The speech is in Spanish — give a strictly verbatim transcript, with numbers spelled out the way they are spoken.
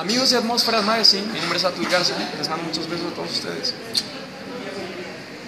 Amigos de Atmósferas Magazine, mi nombre es Atul Garza, les mando muchos besos a todos ustedes.